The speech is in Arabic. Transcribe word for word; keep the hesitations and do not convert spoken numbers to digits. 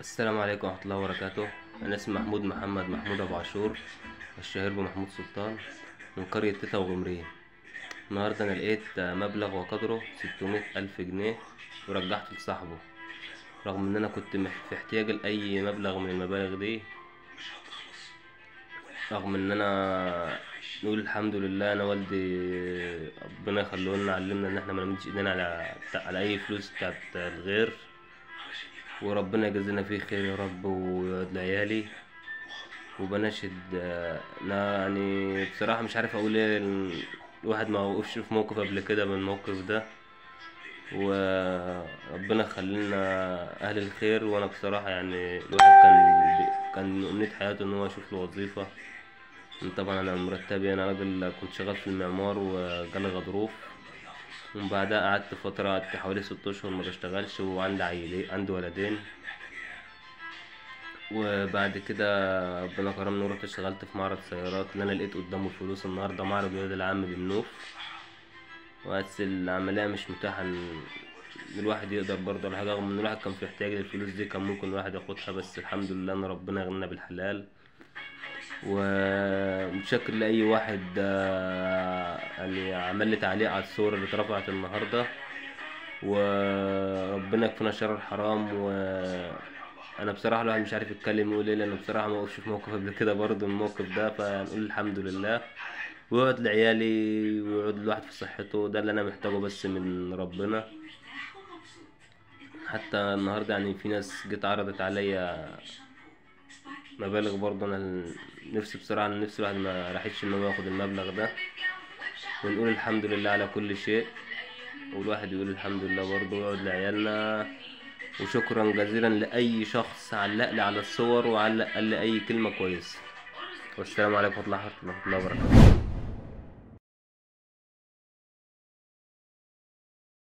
السلام عليكم ورحمة الله وبركاته. أنا اسمي محمود محمد محمود أبو عاشور، الشهير بمحمود سلطان، من قرية تيتا وغمرين. النهاردة أنا لقيت مبلغ وقدره ستمية ألف جنيه ورجعته لصاحبه، رغم إن أنا كنت مح- في احتياج لأي مبلغ من المبالغ دي. رغم إن أنا نقول الحمد لله، أنا والدي ربنا يخليه لنا علمنا إن احنا ما نمدش إيدينا على على أي فلوس بتاعت الغير، وربنا يجازينا فيه خير يا رب ويقعد لعيالي. وبناشد آه، انا يعني بصراحة مش عارف اقول ايه. ال- الواحد ما وقفش في موقف قبل كده من الموقف ده، وربنا يخلينا اهل الخير. وانا بصراحة يعني الواحد كان بي- كان امنية حياته ان هو يشوف له وظيفة. طبعا انا مرتبي، انا راجل كنت شغال في المعمار وجالي غضروف، ومن بعدها قعدت فترة، قعدت حوالي ست اشهر ما بشتغلش، وعندي عيلين، عندي ولدين. وبعد كده ربنا كرمني ورحت اشتغلت في معرض سيارات، اللي انا لقيت قدامه الفلوس. النهارده معرض الواد العام بالنوف، بس العملية مش متاحة ان الواحد يقدر برضه على حاجة، رغم ان الواحد كان في احتياج للفلوس دي، كان ممكن الواحد ياخدها، بس الحمد لله ان ربنا يغنينا بالحلال. ومتشكر لأي واحد آه، يعني عمل لي تعليق على الصور اللي اترفعت النهارده. وربنا يكفينا شر الحرام. وانا بصراحه الواحد مش عارف يتكلم يقول ايه، لانه بصراحه ما وقفش في موقف قبل كده برضه الموقف ده، فنقول الحمد لله. ويقعد لعيالي ويقعد الواحد في صحته، ده اللي انا محتاجه بس من ربنا. حتى النهارده يعني في ناس جت عرضت عليا مبالغ برضه، انا نفسي بصراحه، انا نفسي الواحد ما راحتش ان هو ياخد المبلغ ده. ونقول الحمد لله على كل شيء، والواحد يقول الحمد لله برضه ويقعد لعيالنا. وشكرا جزيلا لأي شخص علق لي على الصور وعلق قال لي أي كلمة كويسة. والسلام عليكم ورحمة الله وبركاته.